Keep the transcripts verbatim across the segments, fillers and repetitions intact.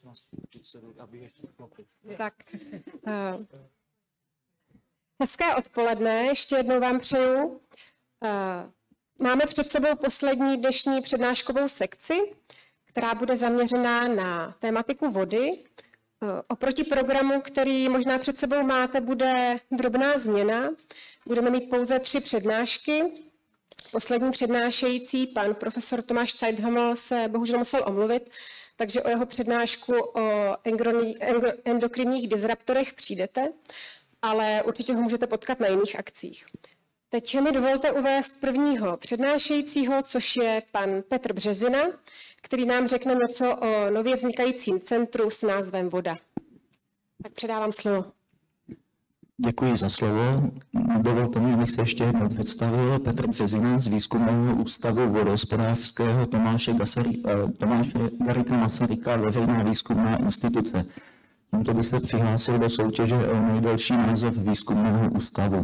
Tak. Uh, hezké odpoledne, ještě jednou vám přeju. Uh, máme před sebou poslední dnešní přednáškovou sekci, která bude zaměřená na tématiku vody. Uh, oproti programu, který možná před sebou máte, bude drobná změna. Budeme mít pouze tři přednášky. Poslední přednášející, pan profesor Tomáš Zeithaml, se bohužel musel omluvit, takže o jeho přednášku o endokrinních disruptorech přijdete, ale určitě ho můžete potkat na jiných akcích. Teď mi dovolte uvést prvního přednášejícího, což je pan Petr Březina, který nám řekne něco o nově vznikajícím centru s názvem Voda. Tak předávám slovo. Děkuji za slovo. Dovolte mi, abych se ještě jednou představil. Petr Březina z Výzkumného ústavu vodohospodářského Tomáše, Gasary, Tomáše Garrigua Masaryka, veřejná výzkumná instituce. Tímto bych se přihlásil do soutěže o nejdelší název výzkumného ústavu.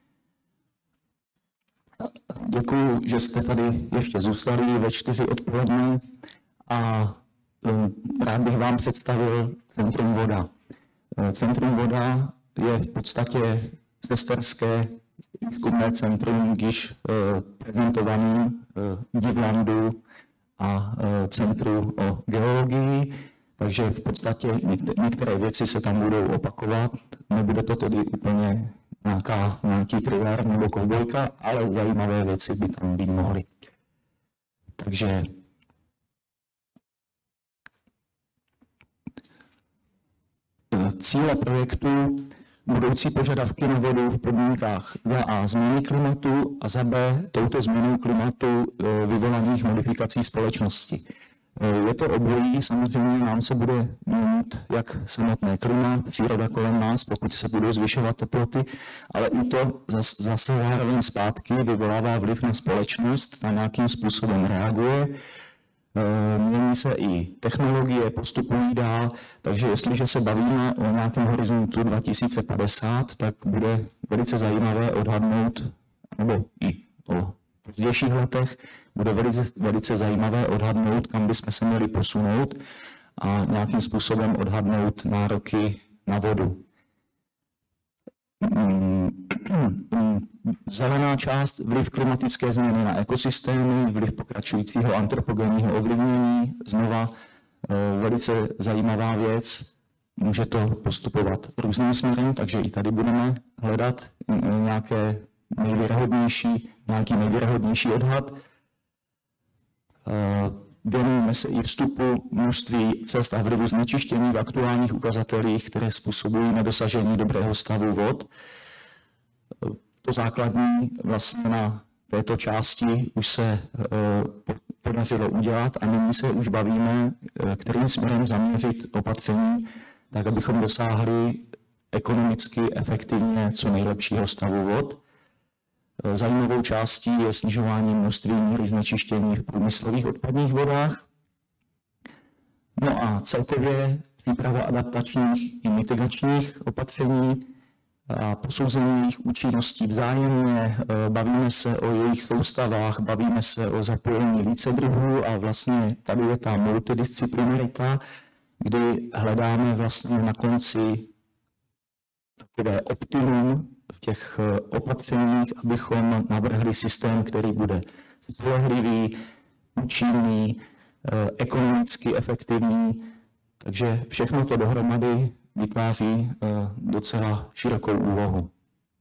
Děkuji, že jste tady ještě zůstali ve čtyři odpoledne a rád bych vám představil Centrum Voda. Centrum Voda je v podstatě sesterské výzkumné centrum již prezentovaným v Divlandu a Centru o geologii, takže v podstatě některé věci se tam budou opakovat. Nebude to tedy úplně nějaká, nějaký thriller nebo kovbojka, ale zajímavé věci by tam být mohly. Takže cíle projektu: budoucí požadavky na vodu v podmínkách za A změny klimatu a za B touto změnou klimatu vyvolaných modifikací společnosti. Je to obojí, samozřejmě nám se bude měnit jak samotné klima, příroda kolem nás, pokud se budou zvyšovat teploty, ale i to zase zároveň zpátky vyvolává vliv na společnost, na nějakým způsobem reaguje. Mění se i technologie, postupují dál, takže jestliže se bavíme o nějakém horizontu dva tisíce padesát, tak bude velice zajímavé odhadnout, nebo i o pozdějších letech, bude velice, velice zajímavé odhadnout, kam bychom se měli posunout a nějakým způsobem odhadnout nároky na vodu. Zelená část: vliv klimatické změny na ekosystémy, vliv pokračujícího antropogenního ovlivnění. Znova velice zajímavá věc, může to postupovat různým směrem, takže i tady budeme hledat nějaké nejvěrohodnější, nějaký nejvěrohodnější odhad. Věnujeme se i vstupu množství cest a vlivu znečištění v aktuálních ukazatelích, které způsobují nedosažení dobrého stavu vod. To základní vlastně na této části už se podařilo udělat a nyní se už bavíme, kterým směrem zaměřit opatření, tak abychom dosáhli ekonomicky efektivně co nejlepšího stavu vod. Zajímavou částí je snižování množství míry znečištění v průmyslových odpadních vodách. No a celkově příprava adaptačních i mitigačních opatření a posouzení jejich účinností vzájemně. Bavíme se o jejich soustavách, bavíme se o zapojení více druhů a vlastně tady je ta multidisciplinarita, kdy hledáme vlastně na konci takové optimum v těch opatřeních, abychom navrhli systém, který bude spolehlivý, účinný, ekonomicky efektivní. Takže všechno to dohromady vytváří docela širokou úlohu.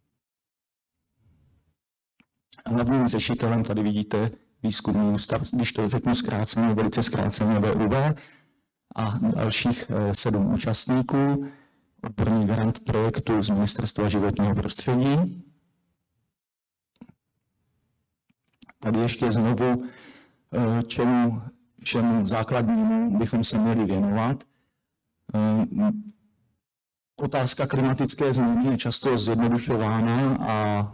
Hlavním řešitelem tady vidíte výzkumný ústav, když to řeknu zkráceně, velice zkráceně V U V, a dalších sedm účastníků, odborný garant projektu z Ministerstva životního prostředí. Tady ještě znovu, čemu všemu základnímu bychom se měli věnovat. Otázka klimatické změny je často zjednodušována a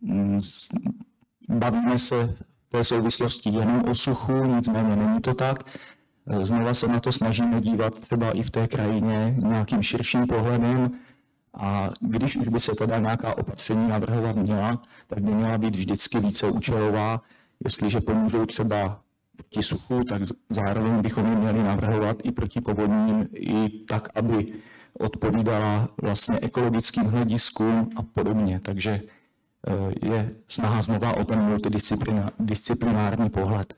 bavíme se v té souvislosti jenom o suchu, nicméně není to tak. Znova se na to snažíme dívat třeba i v té krajině nějakým širším pohledem a když už by se teda nějaká opatření navrhovat měla, tak by měla být vždycky víceúčelová, jestliže pomůžou třeba proti suchu, tak zároveň bychom je měli navrhovat i proti povodním, i tak, aby odpovídala vlastně ekologickým hlediskům a podobně. Takže je snaha znova o ten multidisciplinární pohled.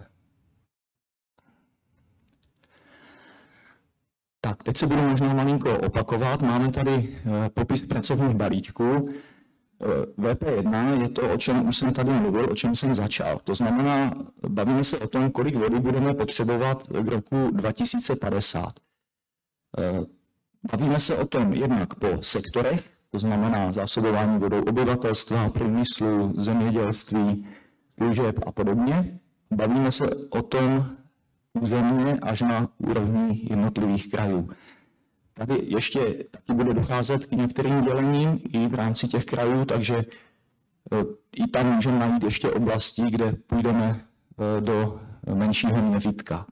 Tak, teď se budu možná malinko opakovat. Máme tady popis pracovních balíčků. V P jedna je to, o čem už jsem tady mluvil, o čem jsem začal. To znamená, bavíme se o tom, kolik vody budeme potřebovat v roku dva tisíce padesát. Bavíme se o tom jednak po sektorech, to znamená zásobování vodou obyvatelstva, průmyslu, zemědělství, služeb a podobně. Bavíme se o tom územně až na úrovni jednotlivých krajů. Tady ještě taky bude docházet k některým dělením i v rámci těch krajů, takže i tam můžeme najít ještě oblasti, kde půjdeme do menšího měřítka.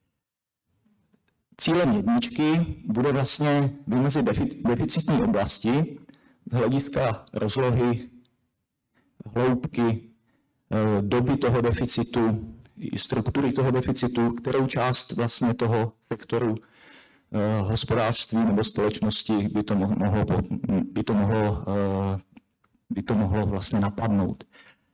Cílem jedničky bude vlastně vymezit deficitní oblasti z hlediska rozlohy, hloubky, doby toho deficitu, i struktury toho deficitu, kterou část vlastně toho sektoru hospodářství nebo společnosti by to mohlo, by to mohlo, by to mohlo vlastně napadnout.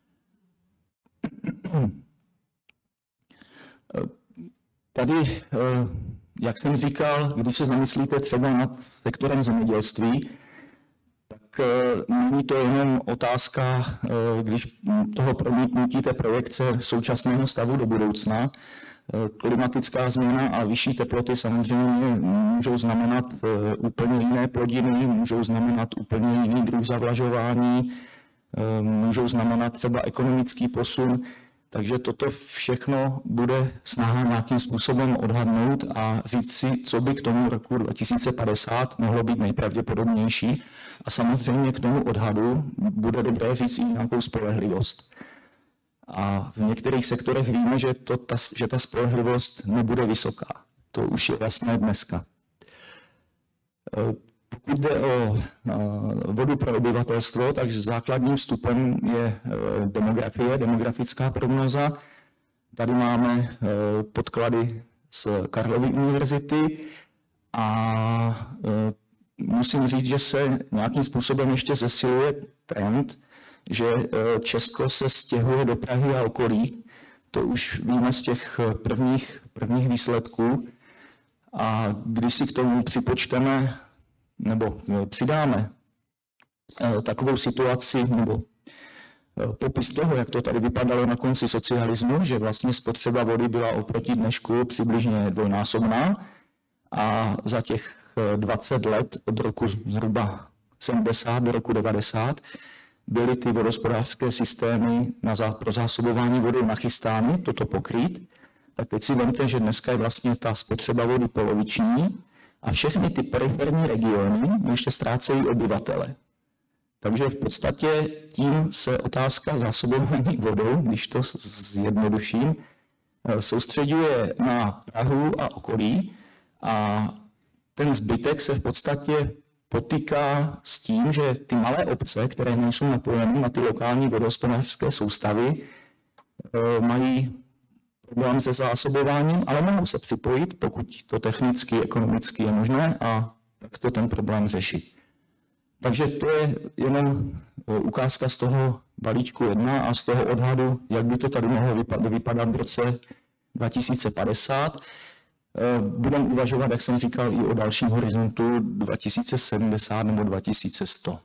Tady, jak jsem říkal, když se zamyslíte třeba nad sektorem zemědělství, tak není to jenom otázka, když toho promítnutí té projekce současného stavu do budoucna. Klimatická změna a vyšší teploty samozřejmě můžou znamenat úplně jiné plodiny, můžou znamenat úplně jiný druh zavlažování, můžou znamenat třeba ekonomický posun. Takže toto všechno bude snaha nějakým způsobem odhadnout a říct si, co by k tomu roku dva tisíce padesát mohlo být nejpravděpodobnější. A samozřejmě k tomu odhadu bude dobré říct i nějakou spolehlivost. A v některých sektorech víme, že, to, ta, že ta spolehlivost nebude vysoká. To už je jasné dneska. Pokud jde o vodu pro obyvatelstvo, takže základním vstupem je demografie, demografická prognóza. Tady máme podklady z Karlovy univerzity a musím říct, že se nějakým způsobem ještě zesiluje trend, že Česko se stěhuje do Prahy a okolí. To už víme z těch prvních, prvních výsledků. A když si k tomu připočteme nebo přidáme takovou situaci nebo popis toho, jak to tady vypadalo na konci socialismu, že vlastně spotřeba vody byla oproti dnešku přibližně dvojnásobná a za těch dvacet let od roku zhruba sedmdesát do roku devadesát byly ty vodohospodářské systémy na zá, pro zásobování vodou nachystány, toto pokrýt, tak teď si vemte, že dneska je vlastně ta spotřeba vody poloviční a všechny ty periferní regiony ještě ztrácejí obyvatele. Takže v podstatě tím se otázka zásobování vodou, když to zjednoduším, soustředuje na Prahu a okolí a ten zbytek se v podstatě potýká s tím, že ty malé obce, které nejsou napojeny na ty lokální vodohospodářské soustavy, mají problém se zásobováním, ale mohou se připojit, pokud to technicky, ekonomicky je možné a tak to ten problém řešit. Takže to je jenom ukázka z toho balíčku jedna a z toho odhadu, jak by to tady mohlo vypadat v roce dva tisíce padesát. Budeme uvažovat, jak jsem říkal, i o dalším horizontu dva tisíce sedmdesát nebo dva tisíce sto.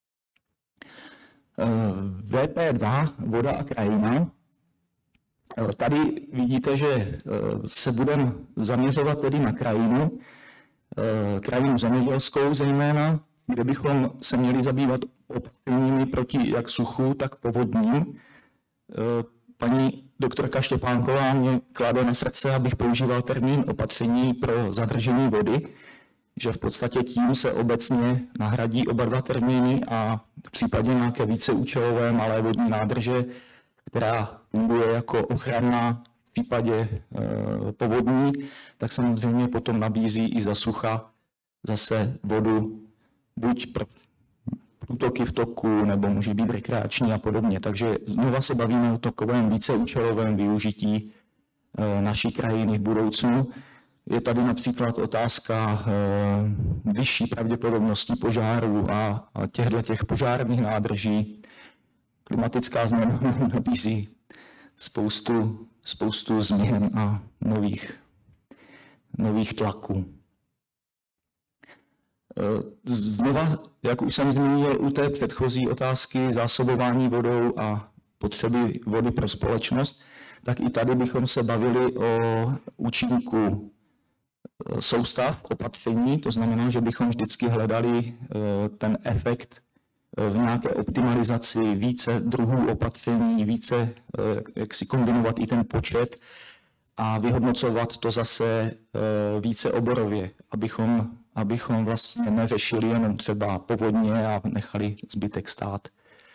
V P dva, voda a krajina. Tady vidíte, že se budeme zaměřovat tedy na krajinu, krajinu zemědělskou zejména, kde bychom se měli zabývat opatřeními proti jak suchu, tak povodním. Paní doktorka Štěpánková mě klade na srdce, abych používal termín opatření pro zadržení vody, že v podstatě tím se obecně nahradí oba dva termíny a v případě nějaké víceúčelové malé vodní nádrže, která funguje jako ochranná v případě e, povodní, tak samozřejmě potom nabízí i za sucha zase vodu buď pro průtoky v toku, nebo může být rekreační a podobně. Takže znova se bavíme o takovém víceúčelovém využití naší krajiny v budoucnu. Je tady například otázka vyšší pravděpodobnosti požárů a těchto těch požárních nádrží. Klimatická změna nabízí spoustu, spoustu změn a nových, nových tlaků. Znova, jak už jsem zmínil u té předchozí otázky zásobování vodou a potřeby vody pro společnost, tak i tady bychom se bavili o účinku soustav opatření, to znamená, že bychom vždycky hledali ten efekt v nějaké optimalizaci více druhů opatření, více, jak si kombinovat i ten počet a vyhodnocovat to zase více oborově, abychom, abychom vlastně neřešili jenom třeba povodně a nechali zbytek stát.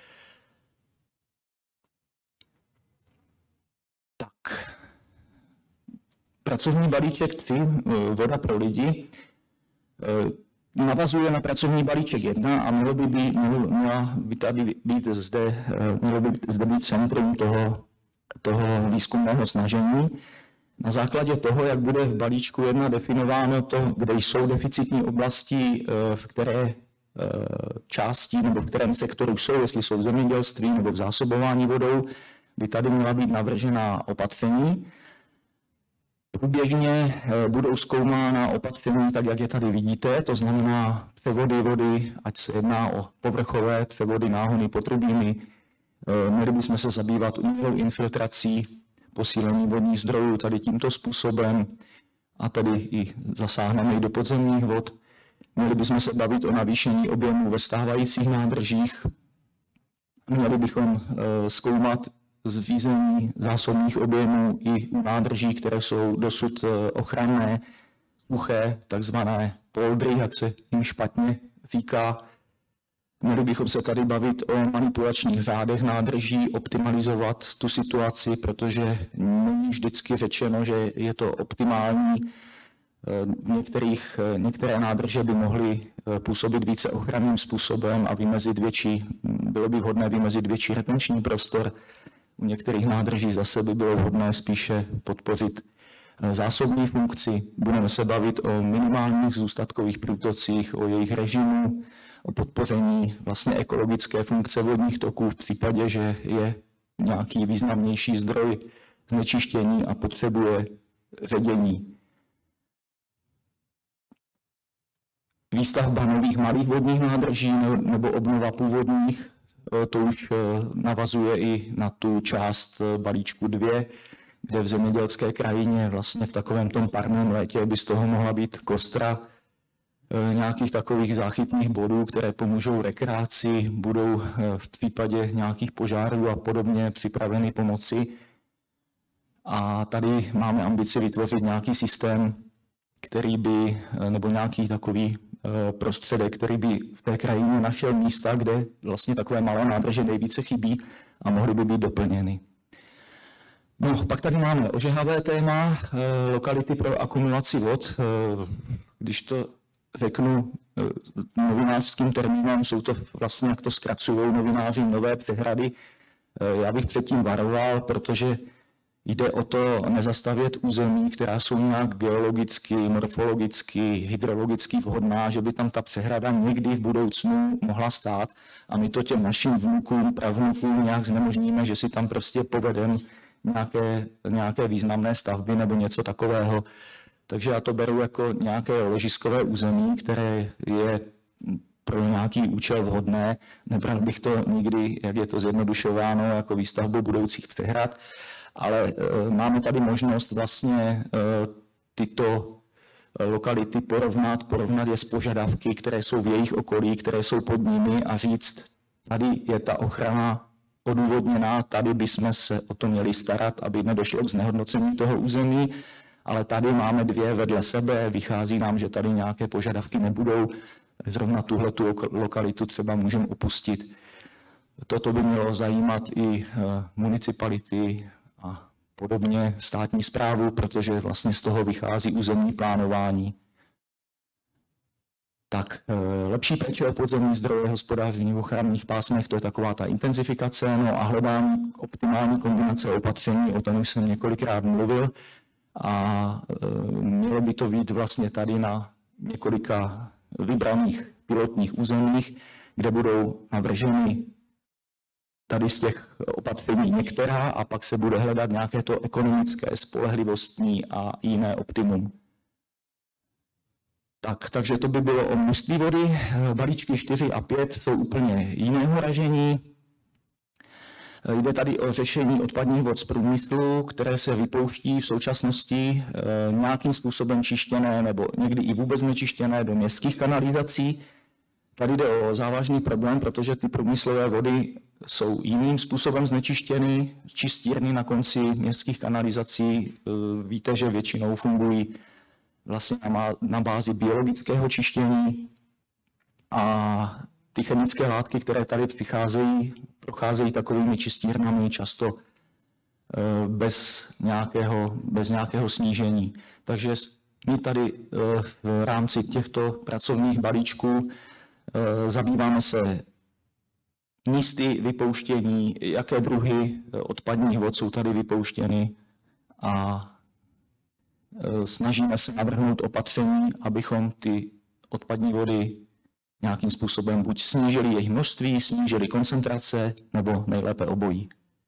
Tak. Pracovní balíček tři, voda pro lidi, navazuje na pracovní balíček jedna a mělo by být, mělo by tady být zde, mělo by zde být centrum toho, toho výzkumného snažení. Na základě toho, jak bude v balíčku jedna definováno to, kde jsou deficitní oblasti, v které části nebo v kterém sektoru jsou, jestli jsou v zemědělství nebo v zásobování vodou, by tady měla být navržená opatření. Průběžně budou zkoumána opatření, tak jak je tady vidíte, to znamená převody vody, ať se jedná o povrchové převody, náhony potrubími. Měli bychom se zabývat umělou infiltrací, posílení vodních zdrojů tady tímto způsobem a tady i zasáhneme i do podzemních vod. Měli bychom se bavit o navýšení objemu ve stávajících nádržích. Měli bychom zkoumat zřízení zásobních objemů i u nádrží, které jsou dosud ochranné, suché, takzvané poldry, jak se jim špatně říká. Měli bychom se tady bavit o manipulačních řádech nádrží, optimalizovat tu situaci, protože není vždycky řečeno, že je to optimální. V některých, některé nádrže by mohly působit více ochranným způsobem a vymezit větší, bylo by vhodné vymezit větší retenční prostor. U některých nádrží zase by bylo vhodné spíše podpořit zásobní funkci. Budeme se bavit o minimálních zůstatkových průtocích, o jejich režimu, o podpoření vlastně ekologické funkce vodních toků v případě, že je nějaký významnější zdroj znečištění a potřebuje ředění. Výstavba nových malých vodních nádrží nebo obnova původních, to už navazuje i na tu část balíčku dvě, kde v zemědělské krajině vlastně v takovém tom parném létě by z toho mohla být kostra nějakých takových záchytných bodů, které pomůžou rekreaci, budou v případě nějakých požárů a podobně připraveny pomoci. A tady máme ambici vytvořit nějaký systém, který by, nebo nějaký takový prostředek, který by v té krajině našel místa, kde vlastně takové malé nádrže nejvíce chybí a mohly by být doplněny. No, pak tady máme ožehavé téma, lokality pro akumulaci vod. Když to řeknu novinářským termínem, jsou to vlastně, jak to zkracují novináři, nové přehrady. Já bych předtím varoval, protože jde o to nezastavět území, která jsou nějak geologicky, morfologicky, hydrologicky vhodná, že by tam ta přehrada někdy v budoucnu mohla stát a my to těm našim vnukům, pravnukům nějak znemožníme, že si tam prostě povedeme nějaké, nějaké významné stavby nebo něco takového. Takže já to beru jako nějaké ložiskové území, které je pro nějaký účel vhodné. Nebral bych to nikdy, jak je to zjednodušováno, jako výstavbu budoucích přehrad, ale máme tady možnost vlastně tyto lokality porovnat, porovnat je s požadavky, které jsou v jejich okolí, které jsou pod nimi a říct, tady je ta ochrana odůvodněná, tady bychom se o to měli starat, aby nedošlo k znehodnocení toho území, ale tady máme dvě vedle sebe, vychází nám, že tady nějaké požadavky nebudou, zrovna tuhletu lokalitu třeba můžeme opustit. Toto by mělo zajímat i municipality a podobně státní správu, protože vlastně z toho vychází územní plánování. Tak lepší péče o podzemní zdroje, hospodáření v ochranných pásmech, to je taková ta intenzifikace, no a hledání optimální kombinace opatření, o tom už jsem několikrát mluvil a mělo by to být vlastně tady na několika vybraných pilotních územích, kde budou navrženy tady z těch opatření některá a pak se bude hledat nějaké to ekonomické, spolehlivostní a jiné optimum. Tak, takže to by bylo o množství vody. Balíčky čtyři a pět jsou úplně jiného ražení. Jde tady o řešení odpadních vod z průmyslu, které se vypouští v současnosti nějakým způsobem čištěné nebo někdy i vůbec nečištěné do městských kanalizací. Tady jde o závažný problém, protože ty průmyslové vody jsou jiným způsobem znečištěny. Čistírny na konci městských kanalizací, víte, že většinou fungují vlastně na bázi biologického čištění a ty chemické látky, které tady přicházejí, procházejí takovými čistírnami často bez nějakého, bez nějakého snížení. Takže my tady v rámci těchto pracovních balíčků zabýváme se místy vypouštění, jaké druhy odpadních vod jsou tady vypouštěny a snažíme se navrhnout opatření, abychom ty odpadní vody nějakým způsobem buď snížili jejich množství, snížili koncentrace, nebo nejlépe obojí.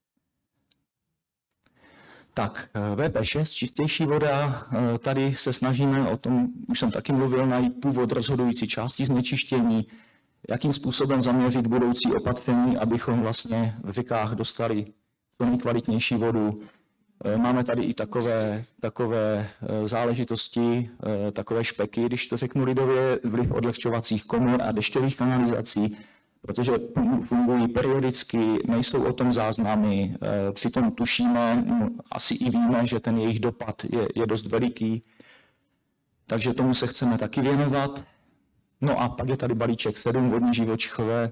Tak, V P šest, čistější voda, tady se snažíme, o tom už jsem taky mluvil, najít původ rozhodující části znečištění, jakým způsobem zaměřit budoucí opatření, abychom vlastně v řekách dostali co nejkvalitnější vodu. Máme tady i takové, takové záležitosti, takové špeky, když to řeknu lidově, vliv odlehčovacích komor a dešťových kanalizací, protože fungují periodicky, nejsou o tom záznamy, přitom tušíme, asi i víme, že ten jejich dopad je, je dost veliký, takže tomu se chceme taky věnovat. No a pak je tady balíček sedm, vodní živočichové.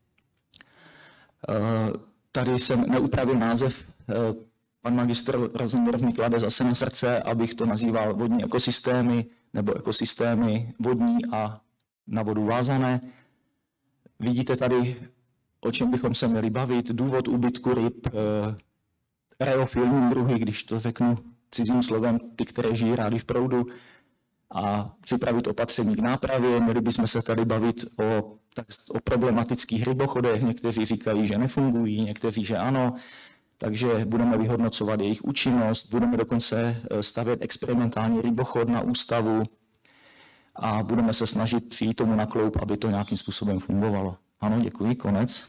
Tady jsem neupravil název, pan magistr Rosenberg mi klade zase na srdce, abych to nazýval vodní ekosystémy nebo ekosystémy vodní a na vodu vázané. Vidíte tady, o čem bychom se měli bavit, důvod úbytku ryb, reofilní druhy, když to řeknu cizím slovem, ty, které žijí rády v proudu, a připravit opatření k nápravě. Měli bychom se tady bavit o, o problematických rybochodech, někteří říkají, že nefungují, někteří, že ano. Takže budeme vyhodnocovat jejich účinnost, budeme dokonce stavět experimentální rybochod na ústavu a budeme se snažit přijít tomu na kloub, aby to nějakým způsobem fungovalo. Ano, děkuji, konec.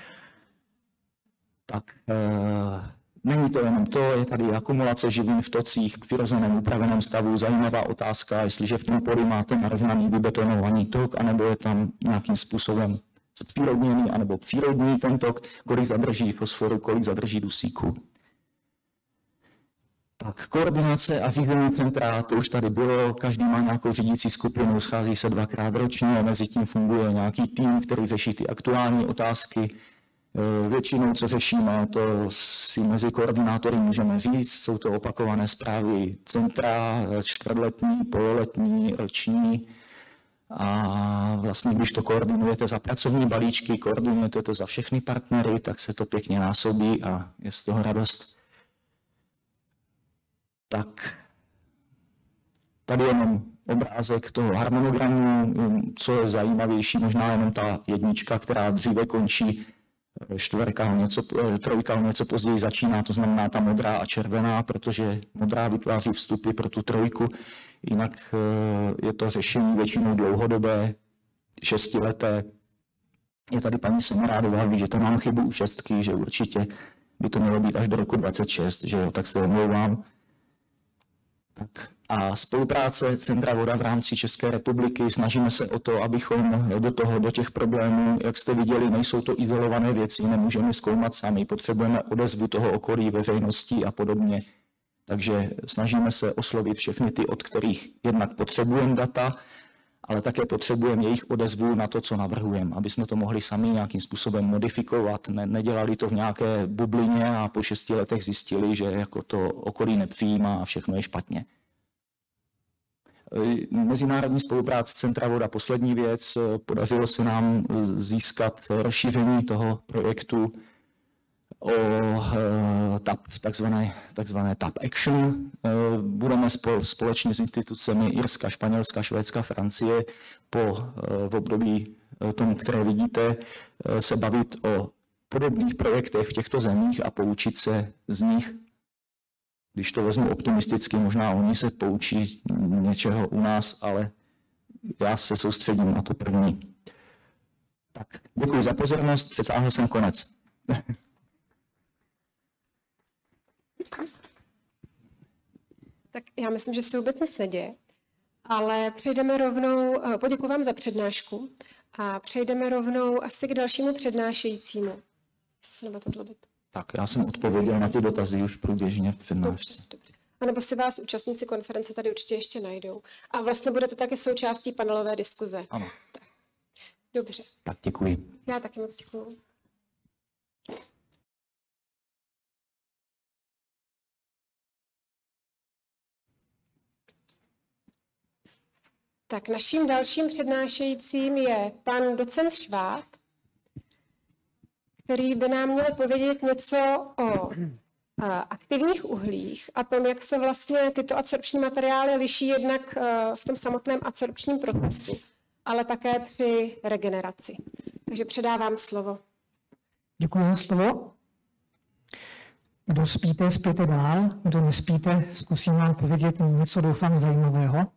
Tak, e, není to jenom to, je tady akumulace živin v tocích v přirozeném upraveném stavu. Zajímavá otázka, jestliže v tom poli máte narovnaný vybetonovaný tok, anebo je tam nějakým způsobem zpřírodněný anebo přírodní ten tok, kolik zadrží fosforu, kolik zadrží dusíku. Tak, koordinace a řízení centra, to už tady bylo, každý má nějakou řídící skupinu, schází se dvakrát ročně, mezi tím funguje nějaký tým, který řeší ty aktuální otázky. Většinou, co řešíme, to si mezi koordinátory můžeme říct, jsou to opakované zprávy centra, čtvrtletní, pololetní, roční. A vlastně, když to koordinujete za pracovní balíčky, koordinujete to za všechny partnery, tak se to pěkně násobí a je z toho radost. Tak, tady jenom obrázek toho harmonogramu, co je zajímavější, možná jenom ta jednička, která dříve končí, čtverka, něco, trojka něco později začíná, to znamená ta modrá a červená, protože modrá vytváří vstupy pro tu trojku, jinak je to řešení většinou dlouhodobé, šestileté. Je tady paní Semerádová, ví, že to mám chybu u šestky, že určitě by to mělo být až do roku dvacet šest, že jo, tak se omlouvám. Tak. A spolupráce Centra voda v rámci České republiky, snažíme se o to, abychom do toho, do těch problémů, jak jste viděli, nejsou to izolované věci, nemůžeme zkoumat sami, potřebujeme odezvu toho okolí, veřejnosti a podobně. Takže snažíme se oslovit všechny ty, od kterých jednak potřebujeme data, ale také potřebujeme jejich odezvu na to, co navrhujeme, aby jsme to mohli sami nějakým způsobem modifikovat, ne, nedělali to v nějaké bublině a po šesti letech zjistili, že jako to okolí nepřijímá a všechno je špatně. Mezinárodní spolupráce Centra Voda, poslední věc, podařilo se nám získat rozšíření toho projektu o TAP, takzvané, takzvané TAP Action. Budeme společně s institucemi Irska, Španělska, Švédska, Francie po v období tomu, které vidíte, se bavit o podobných projektech v těchto zemích a poučit se z nich. Když to vezmu optimisticky, možná oni se poučí něčeho u nás, ale já se soustředím na to první. Tak, děkuji za pozornost, přesáhl jsem konec. Tak já myslím, že se vůbec nic neděje, ale přejdeme rovnou, poděkuji vám za přednášku a přejdeme rovnou asi k dalšímu přednášejícímu. Se nebudete zlobit. Tak, já jsem odpověděl na ty dotazy už průběžně v přednášce. Dobře, dobře. A nebo si vás účastníci konference tady určitě ještě najdou. A vlastně budete taky součástí panelové diskuze. Ano. Tak. Dobře. Tak děkuji. Já taky moc děkuji. Tak naším dalším přednášejícím je pan docent Šváb, který by nám měl povědět něco o aktivních uhlích a tom, jak se vlastně tyto adsorpční materiály liší jednak v tom samotném adsorpčním procesu, ale také při regeneraci. Takže předávám slovo. Děkuji za slovo. Kdo spíte, spěte dál. Kdo nespíte, zkusím vám povědět něco, doufám, zajímavého.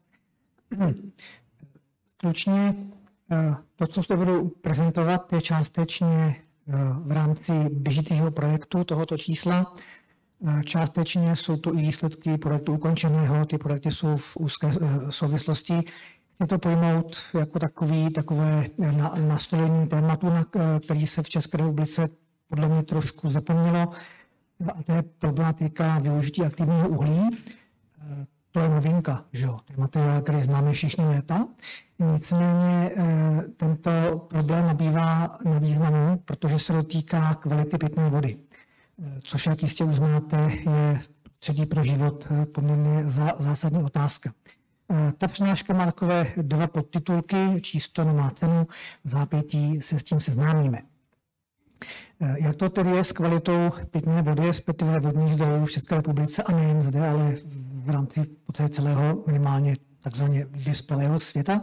Stručně to, co zde budu prezentovat, je částečně v rámci běžitého projektu tohoto čísla. Částečně jsou to i výsledky projektu ukončeného, ty projekty jsou v úzké souvislosti. Chci to pojmout jako takový, takové nastolení tématu, na který se v České republice podle mě trošku zapomnělo, a to je problematika využití aktivního uhlí. To je novinka, že jo, to je materiál, který známe všichni léta. Nicméně tento problém nabývá na významu, protože se dotýká kvality pitné vody, což, jak jistě uznáte, je prostředí pro život poměrně zásadní otázka. Ta přednáška má takové dva podtitulky, číst to nemá cenu, v zápětí se s tím seznámíme. Jak to tedy je s kvalitou pitné vody, respektive vodních zdrojů v České republice, a nejen zde, ale v rámci celého minimálně takzvaně vyspělého světa.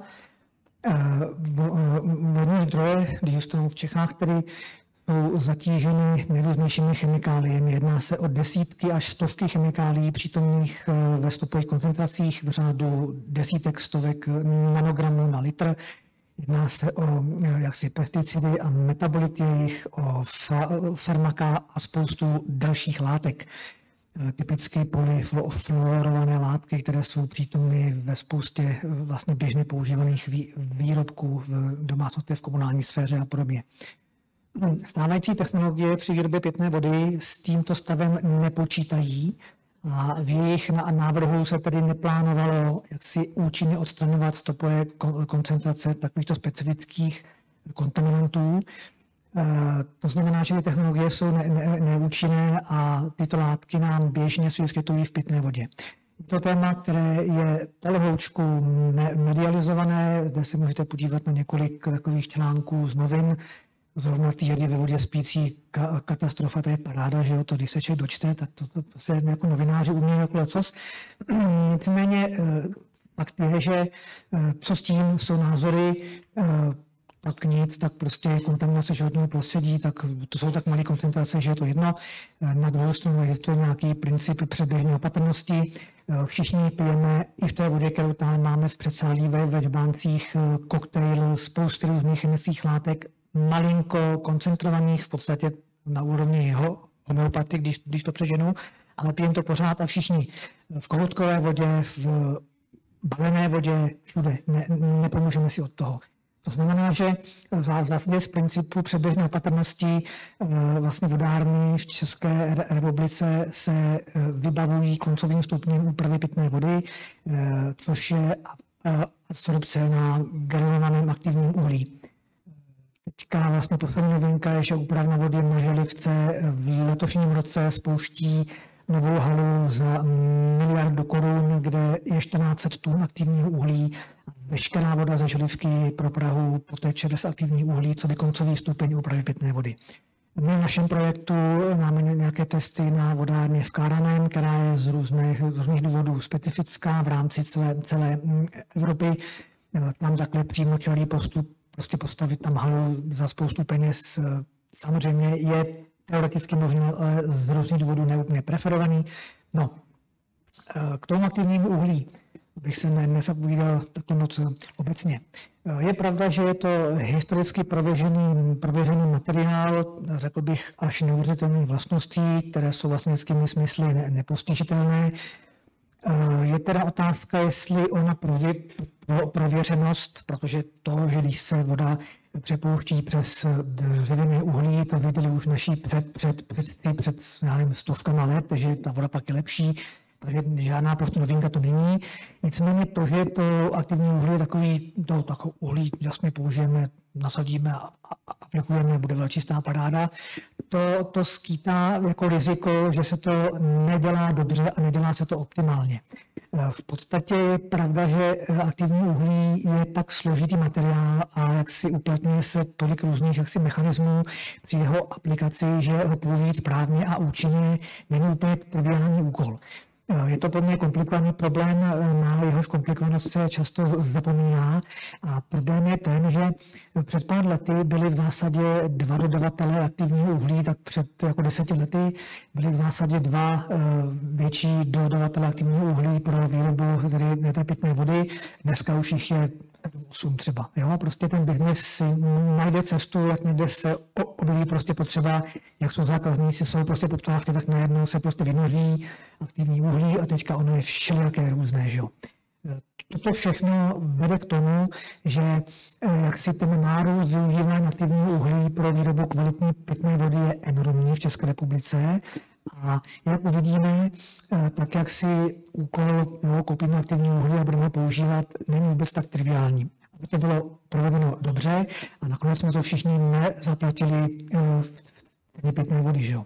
Vodní zdroje, když zůstanou v Čechách, tedy jsou zatíženy nejrůznějšími chemikáliemi. Jedná se o desítky až stovky chemikálií přítomných ve stopových koncentracích v řádu desítek, stovek nanogramů na litr. Jedná se o jaksi pesticidy a metabolity jejich, o farmaka a spoustu dalších látek. Typicky polyfluorované látky, které jsou přítomny ve spoustě vlastně běžně používaných výrobků v domácnosti, v komunální sféře a podobně. Stávající technologie při výrobě pitné vody s tímto stavem nepočítají a v jejich návrhu se tedy neplánovalo jaksi účinně odstraňovat stopové koncentrace takovýchto specifických kontaminantů. To znamená, že ty technologie jsou ne, ne, neúčinné a tyto látky nám běžně se vyskytují v pitné vodě. Je to téma, které je polohoučku medializované, zde se můžete podívat na několik takových článků z novin. Zrovna ty jedy ve vodě spící ka- katastrofa, to je paráda, že jo, to když se člověk dočte, tak to, to, to se jako novináři umějí jako lecos. Nicméně fakt je, že co s tím jsou názory, tak nic, tak prostě kontaminace životního prostředí, tak to jsou tak malé koncentrace, že je to jedno. Na druhou stranu je to nějaký princip předběžné opatrnosti. Všichni pijeme i v té vodě, kterou tam máme v předsálí ve, ve žbáncích, koktejl, spousty různých chemických látek, malinko koncentrovaných, v podstatě na úrovni jeho homeopatii, když, když to přeženu, ale pijeme to pořád a všichni v kohoutkové vodě, v balené vodě, všude. Ne, nepomůžeme si od toho. To znamená, že v zásadě z principu předběžné opatrnosti vlastně vodárny v České republice se vybavují koncovým stupněm úpravy pitné vody, což je adsorpce na granulovaném aktivním uhlí. Teďka vlastně poslední novinka je, že úpravna vody na Želivce v letošním roce spouští novou halu za miliardu korun, kde je čtrnáct set tun aktivního uhlí. Veškerá voda ze Želivky pro Prahu poteče bez aktivního uhlí, co by koncový stupeň úpravy pitné vody. My v našem projektu máme nějaké testy na vodárně v Káraném, která je z různých, z různých důvodů specifická v rámci celé, celé Evropy. Tam takhle přímočarý postup, prostě postavit tam halu za spoustu peněz, samozřejmě je teoreticky možné, ale z různých důvodů neúplně preferovaný. No, k tomu aktivnímu uhlí bych se nezapovídal takhle moc obecně. Je pravda, že je to historicky prověřený, prověřený materiál, řekl bych až neuvěřitelných vlastností, které jsou vlastně lidskými smysly nepostižitelné. Je teda otázka, jestli ona prově, pro prověřenost, protože to, že když se voda přepouští přes dřevěné uhlí, to viděli už naši před, před, před, před já nevím, stovkama let, že ta voda pak je lepší, takže žádná prostě novinka to není. Nicméně to, že to aktivní uhlí je takový, to takový uhlí jasně použijeme, nasadíme a, a aplikujeme, bude byla čistá paráda, to, to skýtá jako riziko, že se to nedělá dobře a nedělá se to optimálně. V podstatě je pravda, že aktivní uhlí je tak složitý materiál a jak si uplatňuje se tolik různých jaksi mechanismů při jeho aplikaci, že ho použít správně a účinně není úplně triviální úkol. Je to podle mě komplikovaný problém, na jehož komplikovanost se často zapomíná. A problém je ten, že před pár lety byly v zásadě dva dodavatelé aktivního uhlí, tak před jako deseti lety byly v zásadě dva větší dodavatelé aktivního uhlí pro výrobu tedy té pitné vody. Dneska už jich je osm třeba. Jo? Prostě ten biznis najde cestu, jak někde se objeví prostě potřeba, jak jsou zákazníci, jsou prostě poptávky, tak najednou se prostě vynoří aktivní uhlí a teďka ono je všelijaké různé. Že jo? Toto všechno vede k tomu, že jak si ten nárůst využívání aktivního uhlí pro výrobu kvalitní pitné vody je enormní v České republice. A jak uvidíme, tak jak si úkol no, koupíme aktivní uhlí a budeme ho používat, není vůbec tak triviální. Aby to bylo provedeno dobře a nakonec jsme to všichni nezaplatili v pitné vody. Že?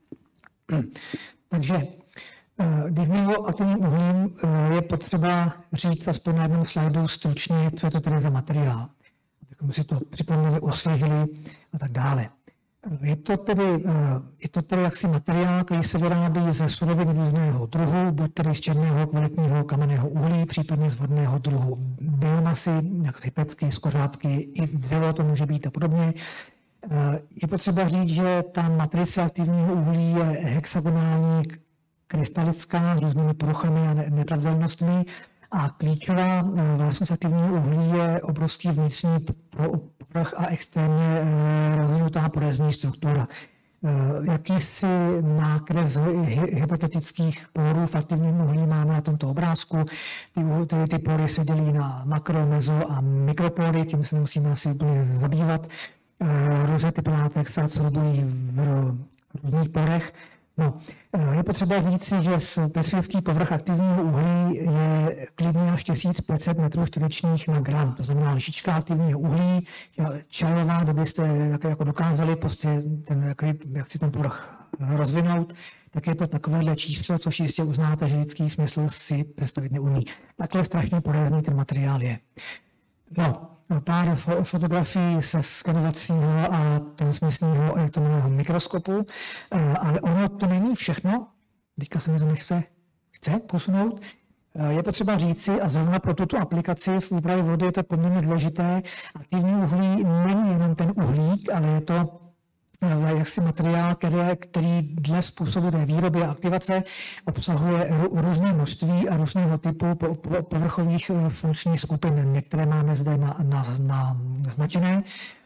Takže když mluvím o aktivním uhlím, je potřeba říct aspoň na jednom slajdu stručně, co je to tedy za materiál. Abychom si to připomněli, osvěžili a tak dále. Je to tedy, je to tedy jaksi materiál, který se vyrábí ze surovin různého druhu, buď tedy z černého kvalitního kamenného uhlí, případně z vodného druhu biomasy, jaksi pecky, skořápky, i dřevo to může být a podobně. Je potřeba říct, že ta matrice aktivního uhlí je hexagonální, krystalická, s různými poruchami a nepravidelnostmi. A klíčová vlastnost aktivního uhlí je obrovský vnitřní povrch a extrémně rozvinutá porezní struktura. Jakýsi nákres hypotetických porů v aktivním uhlí máme na tomto obrázku. Ty, ty, ty pory se dělí na makro, mezo a mikropory, tím se nemusíme asi úplně zabývat. Různé typy látek se absorbují v různých porech. No, je potřeba říct, že specifický povrch aktivního uhlí je klidně až tisíc pět set metrů čtverečních na gram. To znamená lišička aktivního uhlí, čajová, kdybyste jako dokázali prostě ten, jak, jak si ten povrch rozvinout, tak je to takovéhle číslo, což jistě uznáte, že lidský smysl si představit neumí. Takhle strašně poradný ten materiál je. No, pár fotografií se skenovacího a transmisního elektronného mikroskopu, ale ono to není všechno. Teďka se mi to nechce chce posunout. Je potřeba říci, a zrovna pro tuto aplikaci v úpravě vody je to poměrně důležité, aktivní uhlí není jenom ten uhlík, ale je to jaksi materiál, který, který dle způsobu té výroby a aktivace obsahuje různé množství a různého typu povrchových funkčních skupin. Některé máme zde na, na, na značené.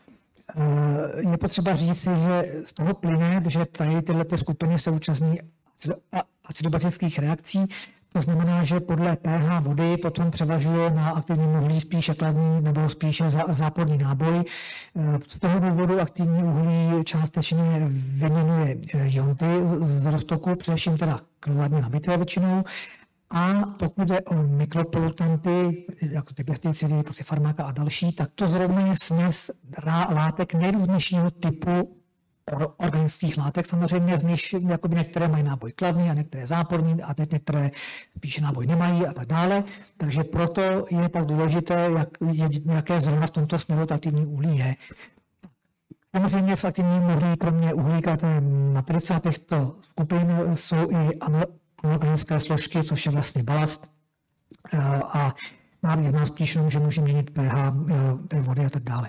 Je potřeba říct, že z toho plyne, že tady tyhle ty skupiny se účastní acidobatických reakcí. To znamená, že podle pH vody potom převažuje na aktivním uhlí spíše kladný nebo spíše záporný náboj. Z toho důvodu aktivní uhlí částečně vyměňuje ionty z roztoku, především teda kladně nabité většinou. A pokud jde o mikropolutanty, jako ty pesticidy, prostě farmáka a další, tak to zrovna je směs látek nejrůznějšího typu organických látek samozřejmě, z nich jakoby některé mají náboj kladný a některé záporný a teď některé spíše náboj nemají a tak dále. Takže proto je tak důležité, jak, jaké zrovna v tomto směru to aktivní uhlí je. Samozřejmě v aktivním uhlí, kromě uhlíka, té matrice a těchto skupin jsou i anorganické složky, což je vlastně balast. A má význam spíš, že může měnit pH té vody a tak dále.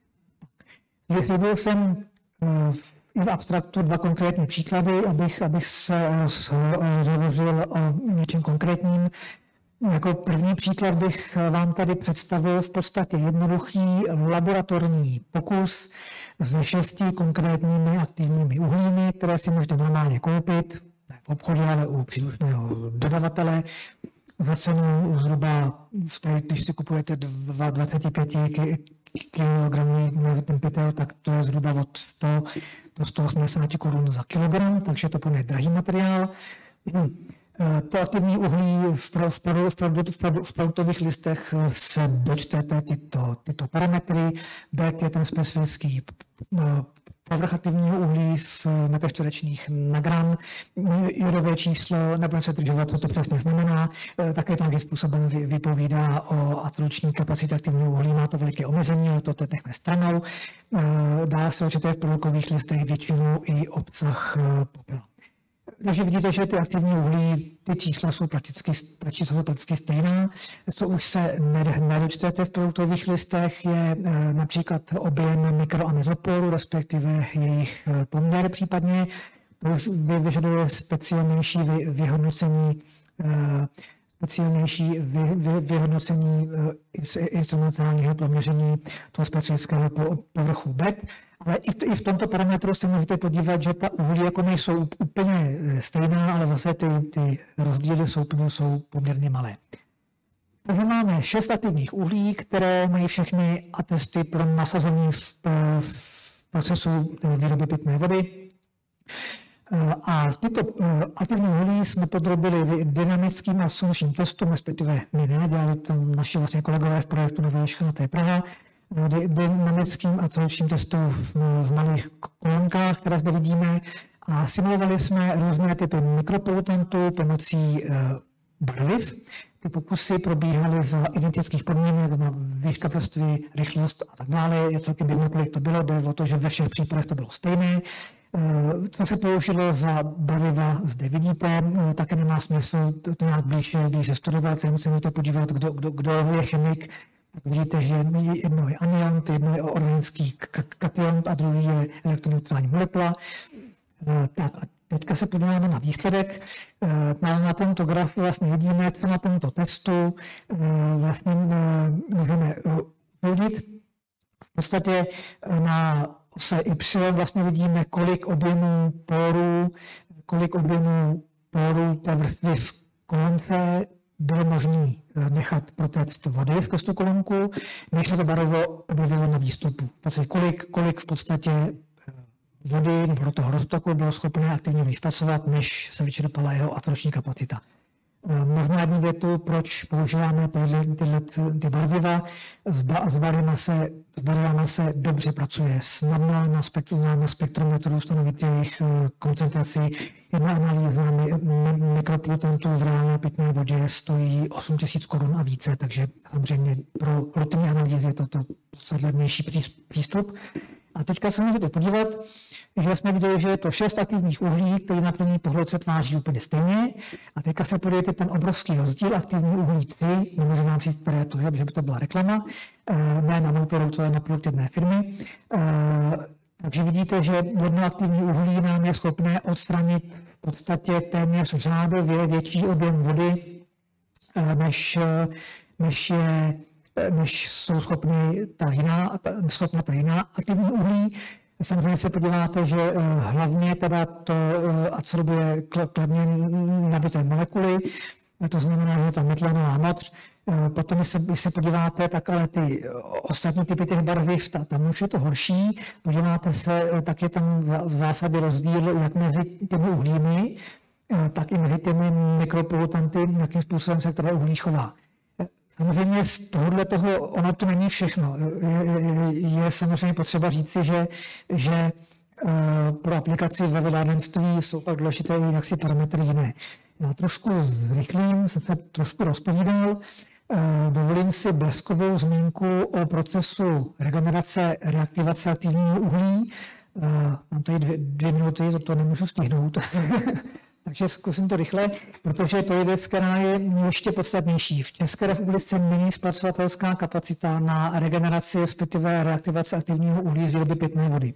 Vybil jsem i v abstraktu dva konkrétní příklady, abych, abych se hovořil o něčem konkrétním. Jako první příklad bych vám tady představil v podstatě jednoduchý laboratorní pokus se šesti konkrétními aktivními uhlími, které si můžete normálně koupit, ne v obchodě, ale u příslušného dodavatele, za cenu zhruba, když si kupujete dvacet pět kilogramů ten pytel, tak to je zhruba od sto do sto osmdesát korun za kilogram, takže to je drahý materiál. To aktivní uhlí v, v, v, v, v produktových listech se dočtete tyto, tyto parametry. B je ten specifický povrch aktivního uhlí v metrech čtverečních na gram. Jodové číslo, nebudu se držovat, co to přesně znamená. Také nějakým způsobem vypovídá o atribuční kapacitě aktivního uhlí. Má to veliké omezení, ale to nechme stranou. Dá se určitě v produktových listech většinou i obsah popela. Takže vidíte, že ty aktivní uhlí, ty čísla jsou prakticky, jsou prakticky stejná. Co už se nedočtete v produktových listech, je například objem mikro- a mezoporu, respektive jejich poměr případně. To už vyžaduje speciálnější vyhodnocení, speciálnější vy, vy, vyhodnocení instrumentálního proměření toho specifického povrchu B E T. Ale i v, i v tomto parametru se můžete podívat, že ta uhlí jako nejsou úplně stejná, ale zase ty, ty rozdíly jsou, jsou poměrně malé. Takže máme šest aktivních uhlí, které mají všechny atesty pro nasazení v, v procesu výroby pitné vody. A tyto aktivní uhlí jsme podrobili dynamickým a slunečním testům, respektive my ne, dělali to naši vlastně kolegové v projektu Nové Šchanaté Praha, dynamickým a slunečním testu v, v malých kolonkách, které zde vidíme. A simulovali jsme různé typy mikropolutantů pomocí barviv. Ty pokusy probíhaly za identických podmínek na výška vrstvy, rychlost a tak dále. Je celkem jedno, kolik to bylo, jde o to, že ve všech případech to bylo stejné. Co se použilo za barviva, zde vidíte, také nemá smysl to nějak blíže, blíže studovat, se musíme to podívat, kdo, kdo, kdo je chemik. Vidíte, že jedno je aniont, jedno je organický kation a druhý je elektroneutrální molekula. Tak a teďka se podíváme na výsledek. Na tomto grafu vlastně vidíme, co na tomto testu vlastně můžeme udělat. V podstatě na ose Y vlastně vidíme, kolik objemů porů, kolik objemů porů té vrstvy v kolonce bylo možné nechat protéct vody skrz tu kolonku, než se to barvivo objevilo na výstupu. Vlastně kolik, kolik v podstatě vody nebo do toho roztoku bylo schopné aktivně zpracovat, než se vyčerpala jeho absorpční kapacita. Možná jednu větu, proč používáme tyhle, tyhle ty barviva. S, ba, s, barvima se, s barvama se dobře pracuje snadno, na, spektru, na, na spektrometru stanovit jejich koncentraci. Jedna analýza mikropolutantů v reálné pitné vodě stojí osm tisíc korun a více, takže samozřejmě pro rutinní analýzy je to podstatnější přístup. A teďka se můžete podívat, že jsme viděli, že je to šest aktivních uhlí, které na první pohled se tváří úplně stejně. A teďka se podívejte ten obrovský rozdíl, aktivní uhlí tři, nemůžu vám říct, které to je, protože by to byla reklama, ne na mou produkt, ale na produkt jedné firmy. Takže vidíte, že jedno aktivní uhlí nám je schopné odstranit v podstatě téměř řádově větší objem vody, než, než je než jsou schopny ta jiná, ta, schopna ta jiná aktivní uhlí. Samozřejmě se podíváte, že hlavně teda to absorbuje kladně nabité molekuly, to znamená, že ta metlanová moc. Potom, když se, když se podíváte, tak ale ty ostatní typy těch barviv, ta, tam už je to horší. Podíváte se, tak je tam v zásadě rozdíl jak mezi těmi uhlími, tak i mezi těmi mikropolutanty, jakým způsobem se které uhlí chová. Samozřejmě z tohohle toho, ono to není všechno. Je, je, je samozřejmě potřeba říci, že, že pro aplikaci ve vodárenství jsou pak důležité i jaksi parametry jiné. Já trošku zrychlím, jsem se trošku rozpovídal. Dovolím si bleskovou zmínku o procesu regenerace, reaktivace aktivního uhlí. Mám tady dvě, dvě minuty, to, to nemůžu stihnout. Takže zkusím to rychle, protože to je věc, která je ještě podstatnější. V České republice není zpracovatelská kapacita na regeneraci, respektive reaktivaci aktivního uhlí z výroby pitné vody.